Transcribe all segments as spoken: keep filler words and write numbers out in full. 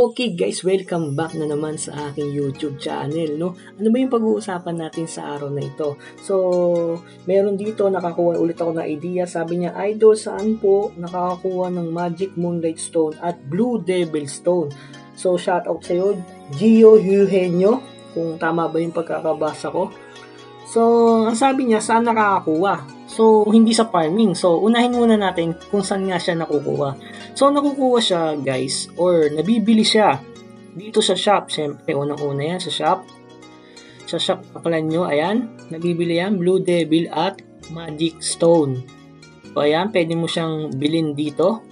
Okay guys, welcome back na naman sa aking YouTube channel, no? Ano ba yung pag-uusapan natin sa araw na ito? So, meron dito, nakakuha ulit ako ng idea. Sabi niya, Idol, saan po nakakakuha ng Magic Moonlight Stone at Blue Devil Stone? So, shout out sa'yo, Gio Eugenio, kung tama ba yung pagkakabasa ko. So, ang sabi niya, saan nakakakuha? So, hindi sa farming. So, unahin muna natin kung saan nga siya nakukuha. So, nakukuha siya, guys, or nabibili siya dito sa shop. Siyempre, unang-una yan sa shop. Sa shop, pakalan nyo, ayan, nabibili yan, Blue Devil at Magic Stone. So, ayan, pwede mo siyang bilhin dito.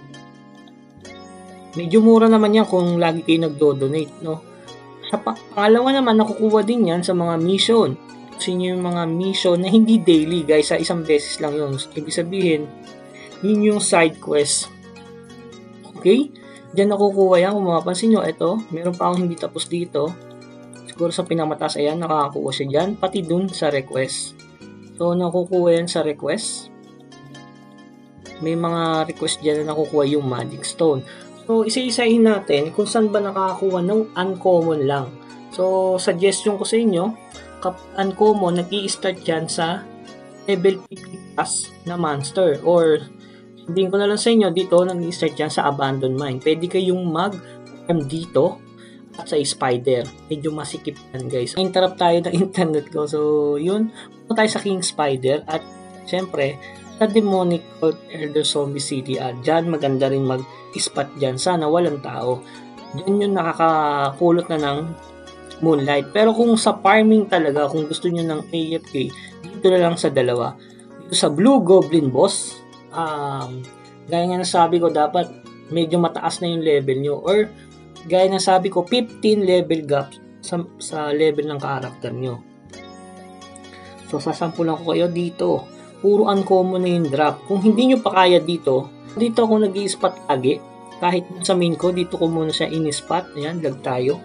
Medyo mura naman yan kung lagi kayo nagdo-donate, no? Sa pangalawa naman, nakukuha din yan sa mga mission. Kasi yung mga mission na hindi daily, guys, sa isang beses lang yun. Ibig sabihin, yun yung side quest. Okay? Diyan nakukuha yan. Kung mapapansin nyo, ito, meron pa akong hindi tapos dito. Siguro sa pinamataas, ayan, nakakakuha siya dyan. Pati dun sa request. So, nakukuha yan sa request. May mga request dyan na nakukuha yung Magic Stone. So, isa-isahin natin kung saan ba nakakakuha ng uncommon lang. So, suggestion ko sa inyo, kapag uncommon, nag-i-start yan sa level fifty plus na monster. Or, hindi ko na lang sa inyo, dito nag-i-start yan sa abandoned mine. Pwede kayong mag-farm dito at sa spider. Medyo masikip yan, guys. Interrupt tayo ng internet ko. So, yun. Punta tayo sa King Spider. At, syempre, sa Demonic Cult Elder Zombie City. At dyan, maganda rin mag-spot dyan. Sana walang tao. Dyan yung nakakapulot na ng Moonlight. Pero kung sa farming talaga, kung gusto nyo ng A F K, dito na lang sa dalawa. Dito sa Blue Goblin Boss, um, gaya nga nasabi ko, dapat medyo mataas na yung level nyo. Or, gaya nga sabi ko, fifteen level gap sa, sa level ng character nyo. So, sasampulan ko kayo dito. Puro uncommon na yung drop. Kung hindi nyo pa kaya dito, dito ako nag-i-spot lagi. Kahit sa main ko, dito ko muna siya in-spot. Ayan, lag tayo.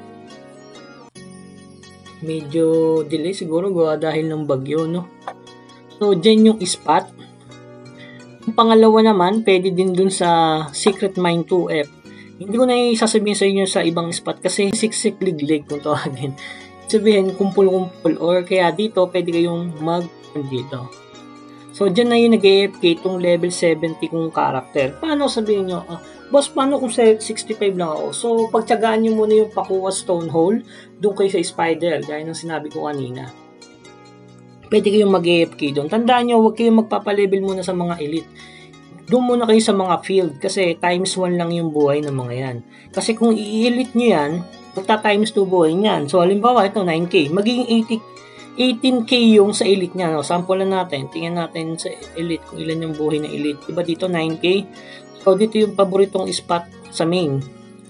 Medyo delay siguro gawa dahil ng bagyo, no? So, dyan yung spot. Yung pangalawa naman, pwede din dun sa Secret Mine two F. Hindi ko na isasabihin sa inyo sa ibang spot kasi siksik liglig kung tawagin. Sabihin, kumpul-kumpul. Or kaya dito, pwede kayong mag dito. So, dyan na yung nag-A F K itong level seventy kong character. Paano sabihin nyo? Uh, Boss, paano kung sixty-five lang ako? So, pagtyagaan nyo muna yung pakuha stone hole, doon kayo sa spider, gaya ng sinabi ko kanina. Pwede kayong mag-A F K doon. Tandaan nyo, huwag kayong magpapalevel muna sa mga elite. Doon muna kayo sa mga field, kasi times one lang yung buhay ng mga yan. Kasi kung i-elite nyo yan, magta-times two buhay nyan. So, halimbawa, ito, nine K. Magiging eighteen K yung sa elite niya. No? Sample lang natin. Tingnan natin sa elite kung ilan yung buhay na elite. Diba dito nine K? So, dito yung paboritong spot sa main.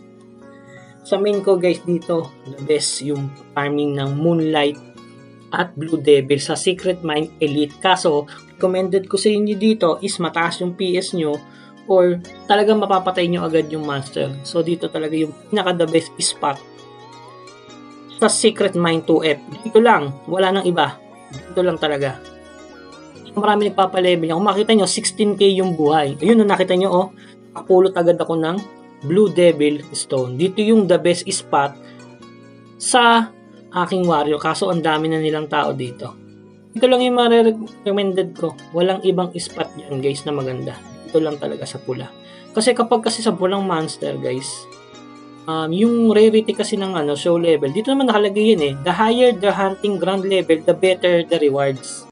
Sa main ko, guys, dito, the best yung farming ng Moonlight at Blue Devil sa Secret Mine Elite. Kaso, recommended ko sa inyo dito is mataas yung P S nyo or talagang mapapatay nyo agad yung monster. So, dito talaga yung pinaka the best spot sa Secret Mine two F. Dito lang, wala nang iba. Dito lang talaga. Marami nagpapalevel niya. Kung makita nyo, sixteen K yung buhay. Ayun, no, nakita nyo, oh, nakapulot agad ako ng Blue Devil Stone. Dito yung the best spot sa aking warrior. Kaso, ang dami na nilang tao dito. Dito lang yung ma-recommended ko. Walang ibang spot yan, guys, na maganda. Dito lang talaga sa pula. Kasi kapag kasi sa pulang monster, guys, Um, yung rarity kasi ng ano, show level, dito naman nakalagay yun eh. The higher the hunting ground level, the better the rewards.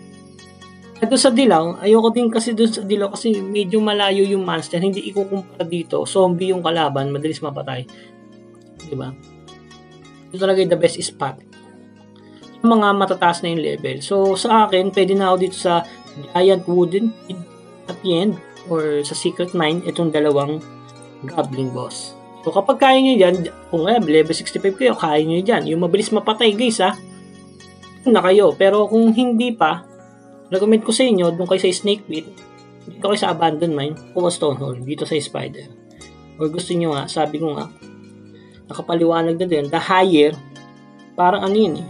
Ito sa dilaw, ayoko din kasi doon sa dilaw kasi medyo malayo yung monster. Hindi ikukumpara dito. Zombie yung kalaban, madalis mapatay. Diba? Ito talaga yung the best spot. Yung mga matataas na yung level. So, sa akin, pwede na ako dito sa Giant Wooden at the end or sa Secret Mine, itong dalawang Goblin Boss. So, kapag kaya nyo dyan, kung eh, level sixty-five kayo, kaya nyo dyan. Yung mabilis mapatay, guys, ha. Na kayo. Pero kung hindi pa, recommend ko sa inyo, doon kayo sa Snake Pit, dito kayo sa Abandoned Mine, kuha Stone Hole, dito sa Spider. Or gusto nyo nga, sabi ko nga, nakapaliwanag na din, the higher, parang ano yun eh,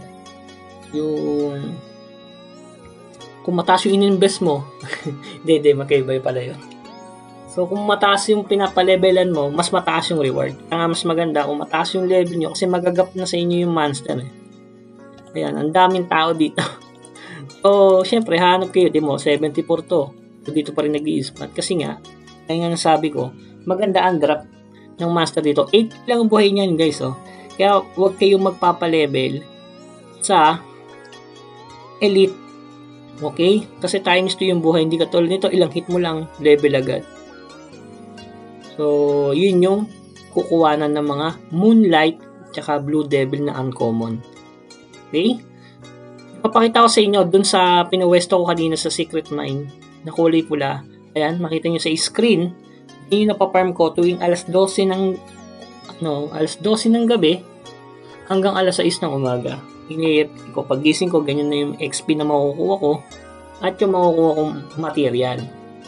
yung, kung mataas yung in-invest mo, hindi, hindi, magkaibay pala yun. So, kung mataas yung pinapalevelan mo, mas mataas yung reward. Kaya nga mas maganda kung mataas yung level nyo kasi magagap na sa inyo yung monster. Eh. Ayan, ang daming tao dito. So, syempre, hanap kayo, di mo, seventy-four to. So, dito pa rin nag-i-spot. Kasi nga, kaya nga nasabi ko, maganda ang drop ng master dito. eight lang ang buhay niyan, guys. Oh. Kaya, huwag kayong magpapalevel sa elite. Okay? Kasi times two yung buhay. Hindi katulad nito, ilang hit mo lang, level agad. So, yun yung kukuhanan ng mga Moonlight tsaka Blue Devil na uncommon. Okay? Papakita ko sa inyo dun sa pinuwesto ko kanina sa Secret Mine na kulay pula. Ayan, makita nyo sa screen. Yun yung napaparm ko tuwing alas dose ng ano, alas dose ng gabi hanggang alas sais ng umaga. Hinihit ko. Pagising ko, ganyan na yung X P na makukuha ko at yung makukuha kong material.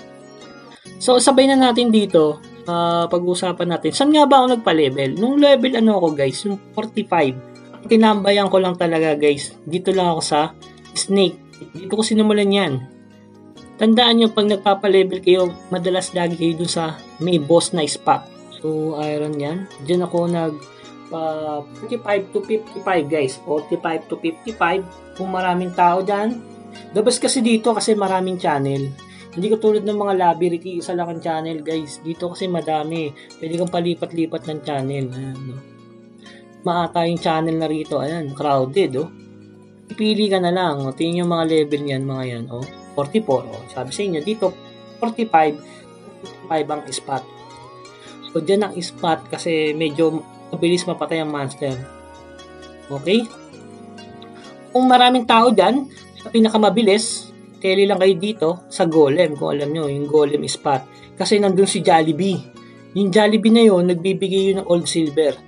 So, sabay na natin dito. Uh, pag-usapan natin. Saan nga ba ako nagpa-level? Nung level ano ako guys, yung forty-five. Tinambayan ko lang talaga guys. Dito lang ako sa Snake. Dito ko sinimulan yan. Tandaan nyo pag nagpapa-level kayo, madalas lagi kayo dun sa may boss na spot. So, iron yan. Diyan ako nag uh, forty-five to fifty-five guys. forty-five to fifty-five. Kung maraming tao dyan. The best kasi dito kasi maraming channel. Hindi ko tulad ng mga labyrinth, isa lang ang channel guys. Dito kasi madami. Pwede kang palipat-lipat ng channel. Ayan, no? Maata yung channel na rito. Ayan, crowded, oh. Pipili ka na lang. Oh. Tingnan yung mga level niyan, mga yan, oh. forty-four, oh. Sabi sa inyo, dito, forty-five, fifty-five ang spot. So, dyan ang spot kasi medyo mabilis mapatay ang monster. Okay? Kung maraming tao dyan, sa pinakamabilis, tele lang kayo dito sa Golem, kung alam nyo, yung Golem spot. Kasi nandun si Jollibee. Yung Jollibee na yun, nagbibigay yun ng Old Silver.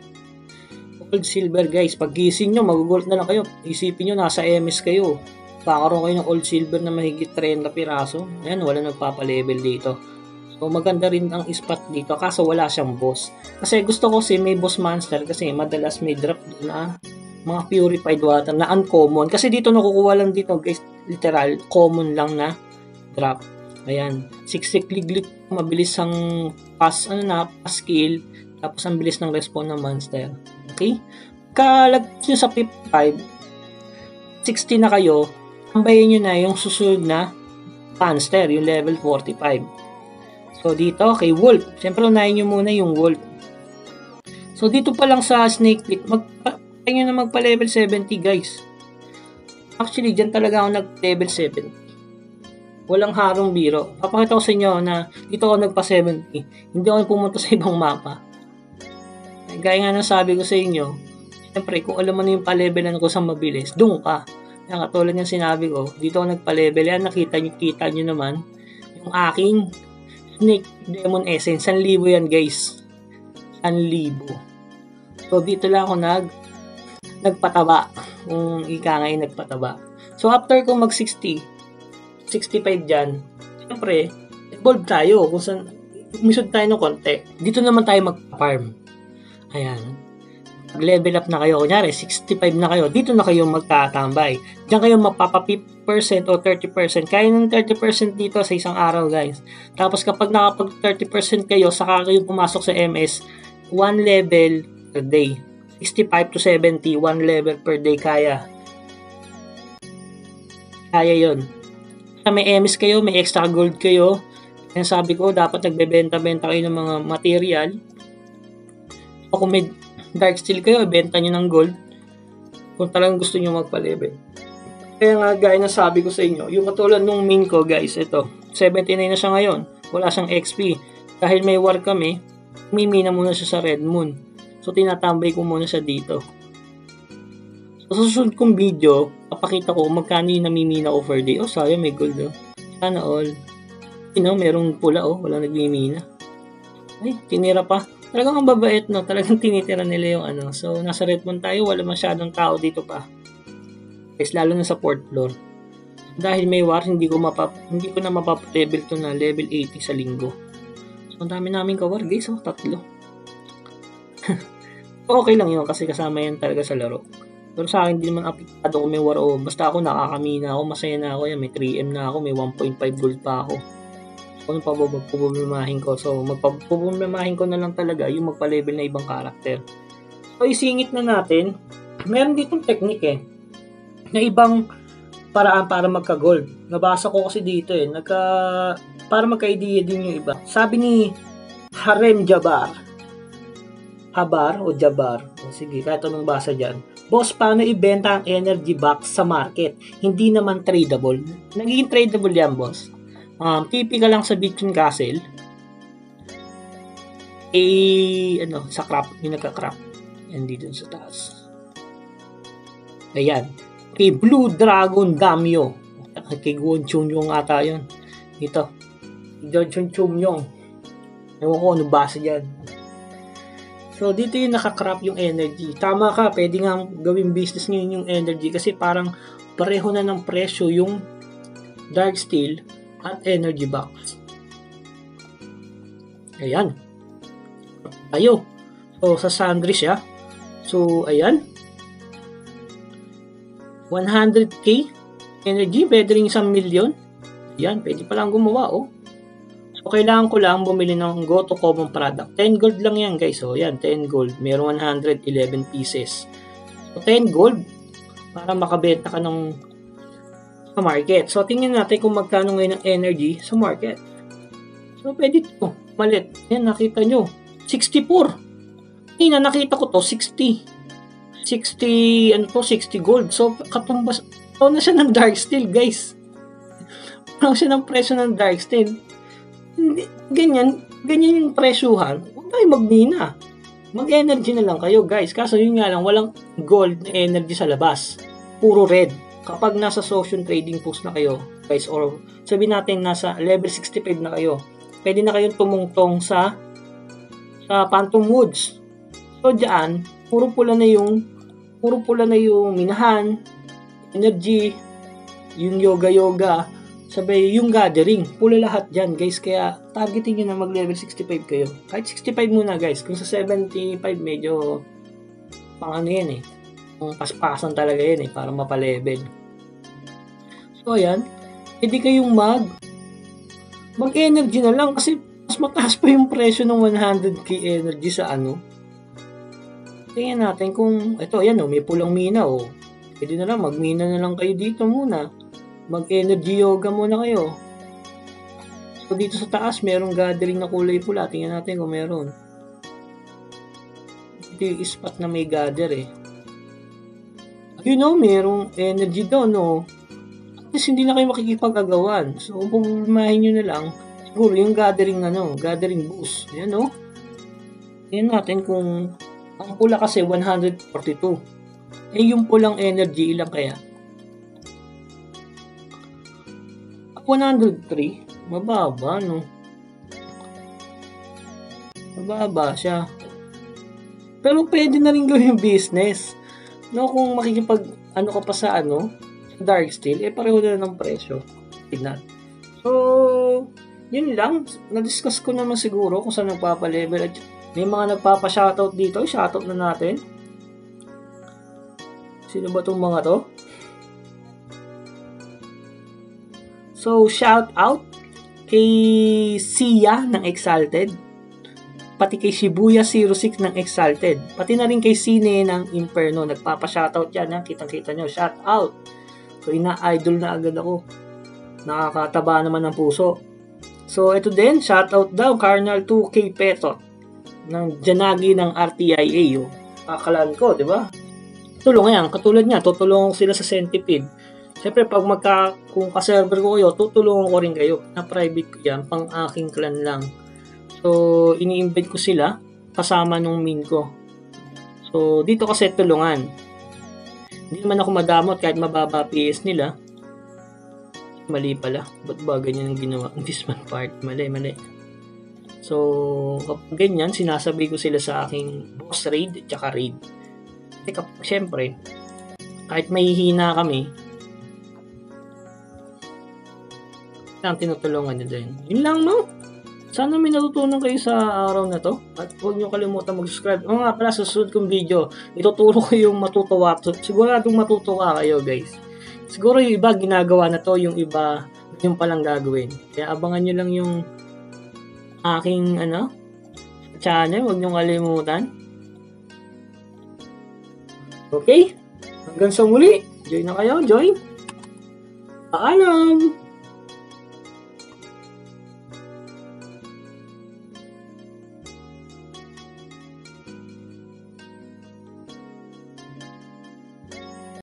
Old Silver guys, pag gising nyo, magugulat na lang kayo. Isipin nyo, nasa M S kayo. Kakaroon kayo ng Old Silver na mahigit thirty piraso. Ayan, wala nagpapa-level dito. So, maganda rin ang spot dito, kaso wala siyang boss. Kasi gusto ko si may boss monster kasi madalas may drop na mga purified water na uncommon. Kasi dito nakukuha lang dito guys, literal, common lang na drop. Ayan, sixty click mabilis ang pass, ano na, pass skill, tapos ang bilis ng respawn ng monster. Okay? Kalagpas nyo sa fifty-five, sixty na kayo, tambayin nyo na yung susunod na monster, yung level forty-five. So, dito, kay Wolf. Siyempre, unahin nyo muna yung Wolf. So, dito pa lang sa Snake Pit, magpapay nyo na magpa-level seventy, guys. Actually, dyan talaga ako nag-level seventy. Walang harong biro. Papakita ko sa inyo na dito ako nagpa-seventy. Hindi ako pumunta sa ibang mapa. Gaya nga nang sabi ko sa inyo, siyempre, kung alam mo na yung pa-levelan ko sa mabilis, doon ka. Yan, katulad ng sinabi ko, dito ako nagpa-level. Yan, nakita nyo, kita nyo naman, yung aking Snake Demon Essence. one thousand yan, guys. one thousand. So, dito lang ako nag, nagpataba. Kung ika nga yung nagpataba. So, after ko mag-sixty, sixty-five dyan, siyempre, evolve tayo. Kung saan, umisod tayo ng konti. Dito naman tayo mag-farm. Ayan. Pag-level up na kayo, kunyari, sixty-five na kayo, dito na kayo magtatambay. Diyan kayo mapapa-fifty percent o thirty percent. Kaya ng thirty percent dito sa isang araw, guys. Tapos kapag nakapag thirty percent kayo, saka kayo pumasok sa M S, one level per day. sixty-five to seventy, one level per day kaya. Kaya yun. May M S kayo, may extra gold kayo. Kaya sabi ko, dapat nagbebenta-benta kayo ng mga material. O kung may dark steel kayo, ibenta nyo ng gold. Kung talagang gusto nyo magpa-level. Kaya nga, gaya na sabi ko sa inyo, yung katulad nung main ko, guys, ito, seventy-nine na siya ngayon. Wala siyang X P. Dahil may war kami, mimina muna siya sa Red Moon. So, tinatambay ko muna siya dito. So, sa susunod kong video, papakita ko magkano yung namimina ko per day. Oh, sayang, may gold, oh. Sana all. You know, merong pula, oh. Wala nagmimina. Ay, tinira pa. Talagang ang babait, no? Talagang tinitira nila yung ano. So, nasa Red Moon tayo. Wala masyadong tao dito pa. Guys, lalo na sa fourth floor. Dahil may war, hindi ko mapap hindi ko na mapap-level to na level eighty sa linggo. So, ang dami namin ka-war, guys. Oh, tatlo. Okay lang yun kasi kasama yan talaga sa laro. Pero sa akin, hindi naman apektado kung may war o basta ako nakakamina ako, masaya na ako yan. May three M na ako, may one point five gold pa ako. kung pabubumahin ko. So, magpabubumahin ko na lang talaga yung magpa-level na ibang karakter. So, isingit na natin. Meron ditong technique eh, na ibang paraan para magka-gold. Nabasa ko kasi dito eh, nagka, para magka-idea din yung iba. Sabi ni Harem Jabar, Habar o Jabar, o sige, kahit anong basa dyan. Boss, paano ibenta ang energy box sa market? Hindi naman tradable. Nagiging tradable yan, boss. Um, T P ka lang sa Bitcoin Castle. Eh, ano, sa crop, yung nagka-crop. Yan dito sa taas. Ayan. Kay Blue Dragon Damyo. Kay Guon Chun Yung ata yun. Dito. Guon Chun Chun Yung. Ewan ko ano basa dyan. So, dito yung nakakrap yung energy. Tama ka, pwede nga gawing business ngayon yung energy kasi parang pareho na ng presyo yung dark steel at energy box. Ayan. Ayo. So, sa Sandry siya. So, ayan. one hundred K energy, pwede rin isang million. Ayan, pwede palang gumawa, oh. So, kailangan ko lang bumili ng go to common product. ten gold lang yan, guys. So, yan, ten gold. Meron one hundred eleven pieces. So, ten gold para makabenta ka ng sa market. So, tingnan natin kung magkano ngayon ang energy sa market. So, pwede ito. Malit. Yan, nakita nyo. sixty-four. Ina, nakita ko to, sixty. sixty, ano to, sixty gold. So, katumbas. So, na siya ng dark steel, guys. Parang siya ng presyo ng dark steel. Hindi, ganyan, ganyan yung presyuhan. Huwag tayo magmina. Mag-energy na lang kayo, guys. Kaso yun nga lang, walang gold na energy sa labas. Puro red. Kapag nasa social trading post na kayo, guys, or sabihin natin nasa level sixty-five na kayo, pwede na kayong tumungtong sa sa Phantom Woods. So, dyan, puro pula na yung puro pula na yung minahan, energy, yung yoga-yoga, sabay yung gathering, pula lahat dyan, guys. Kaya targetin nyo na mag level sixty-five kayo. Kahit sixty-five muna, guys. Kung sa seventy-five medyo pang ano yan eh, pang paspasan talaga yan eh, para mapalevel. So ayan, hindi kayong mag mag energy na lang kasi mas mataas pa yung presyo ng one hundred K energy sa ano. Tingnan natin kung ito, ayan oh, may pulang mina oh. Pwede na lang, magmina na lang kayo dito muna. Mag-energy yoga muna kayo. So, dito sa taas, merong gathering na kulay pula. Tingnan natin kung meron. Ito yung spot na may gather eh. You know, merong energy daw, no? At least hindi na kayo makikipag-agawan. So, kung pumahin nyo na lang, siguro yung gathering, ano, gathering boost. Yan, no? Tingnan natin kung ang pula kasi one hundred forty-two. Eh, yung pulang energy, ilang kaya? one hundred three, mababa, no? Mababa siya. Pero pwede na rin gawin yung business. No, kung makikipag, ano ka pa sa ano, dark steel, eh pareho na ng presyo. Tignan. So, yun lang. Na-discuss ko naman siguro kung saan nagpapa-level. At may mga nagpapa-shoutout dito. Shoutout na natin. Sino ba itong mga to? So, shout out kay Sia ng Exalted, pati kay Shibuya zero six ng Exalted, pati na rin kay Sine ng Inferno. Nagpapa-shoutout yan, ha? Kitang-kita nyo, shout out. So, ina-idol na agad ako. Nakakataba naman ng puso. So, ito din, shout out daw, Carnal two K Petot ng Janagi ng R T I A. Oh. Kakalaan ko, di ba? Tulong yan, katulad niya, tutulungan ko sila sa Centipede. Siyempre, pag magka, kung ka-server ko kayo, tutulungan ko rin kayo. Na-private ko yan, pang aking clan lang. So, ini-invite ko sila, kasama nung min ko. So, dito kasi tulungan. Hindi naman ako madamot kahit mababa P S nila. Mali pala. Ba't ba ganyan ang ginawa? This one part. Mali, mali. So, kapag ganyan, sinasabay ko sila sa aking boss raid at saka raid. Kasi kapag, siyempre, kahit may hihina kami, ang tinutulungan nyo din. Yun lang, no? Sana may natutunan kayo sa araw na to. At huwag nyo kalimutan mag-subscribe. O nga pala, sa susunod kong video, ituturo ko yung matutuwa. Siguradong matutuwa kayo, guys. Siguro yung iba ginagawa na to, yung iba yung palang gagawin. Kaya abangan nyo lang yung aking ano, channel. Huwag niyong kalimutan. Okay? Hanggang sa muli. Join na kayo. Join. Paalam!